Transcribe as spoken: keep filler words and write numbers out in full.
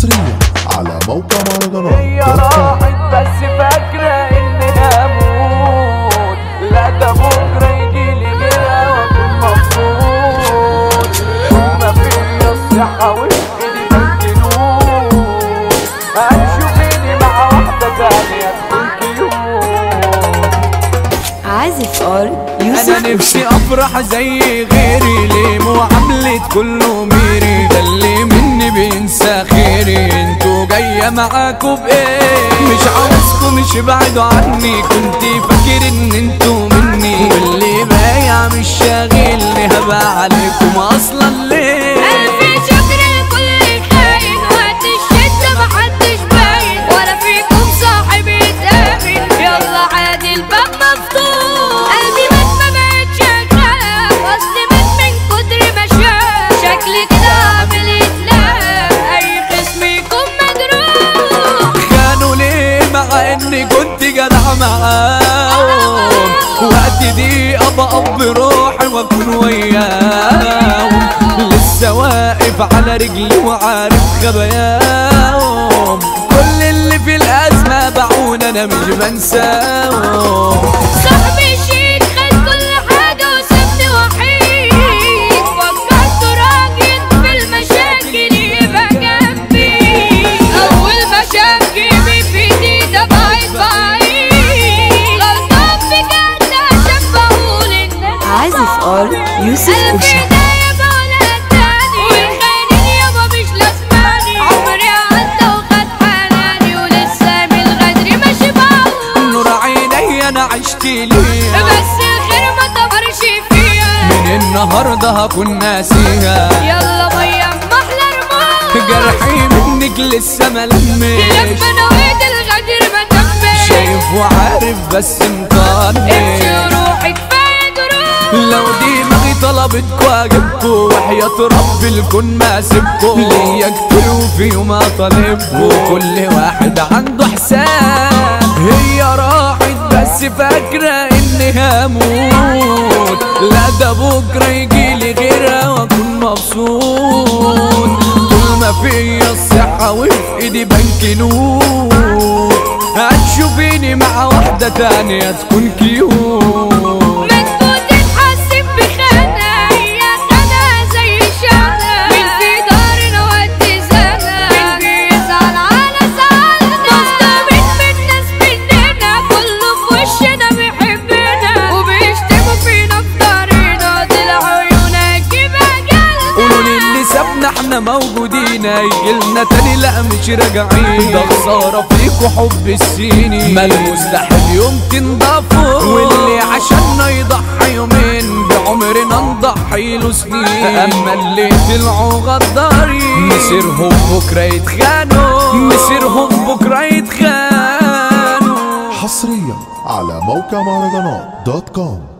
حصريا على موقع مهرجانات. هي راحت بس فاكرة اني هموت، لا ده بكرة يجيلي غيرها واكون مبسوط. ما فيا الصحة وإيدي بالجنون، هتشوفيني مع واحدة تانية تكون كيوت. عازف ار يوسف. انا نفسي افرح زي غيري، ليه معاملة كله ميري؟ ده اللي مني بينسى خيري، انتوا جاية معاكوا بايه؟ مش عاوزكوا مش ابعدوا عني، كنت فاكر ان انتوا مني، واللي بايع مش شاغلني، هبقى عليكم اصلا ليه؟ ألف شكر لكل خاين، وقت الشدة محدش باين، ولا فيكم صاحب يتآمن، يلا عادي الباب مفتوح. قلبي مات ما بقتش أخاف، أصلي مات من كتر ما شاف، شكلي كده عامل يتلام، أي خصم يكون مجروح. كانوا ليه مع اني كنت جدع معاهم، وقت دي ابقى بروحي واكون وياهم، لسه واقف على رجلي وعارف خباياهم، كل اللي في الازمه باعون انا مش بنساهم. صاحبي شيك خد كل حاجة وسابني وحيد، فكرت راجل في المشاكل يبقى جنبي، أول ما شاف جيبي في ايدي ده بعيد بعيد، غلطان بجد عشان بقول الناس. عازف ار يوسف أوشا. انا عشت ليها بس الخير ما تمرش فيها، من النهارده هكون ناسيها، يلا مية محلى رموش، جرحي منك لسه ما لمش، لما نويت الغدر ما تمش، شايف وعارف بس مطنش، امشي روحي كفاية جروح. لو دماغي طلبتكوا اجيبكوا، وحياة رب الكون ما سيبكوا، ليا كتير وفي يوم اطالبكوا، كل واحد عنده حساب. هي راحت بس فاكرة اني هموت، لا ده بكرة يجيلي غيرها واكون مبسوط، طول ما فيا الصحة وفي ايدي بنك نور، هتشوفيني مع واحدة تانية تكون كيوت. احنا موجودين هيجيلنا تاني لا مش راجعين، ده خسارة فيكوا حب السنين، ما المستحيل يوم تنضافوا، واللي عشاننا يضحي يومين بعمرنا نضحي له سنين، اما اللي طلعوا غدارين مسيرهم بكرة يتخانوا، مسيرهم بكرة يتخانوا. حصريا على موقع مهرجانات دوت كوم.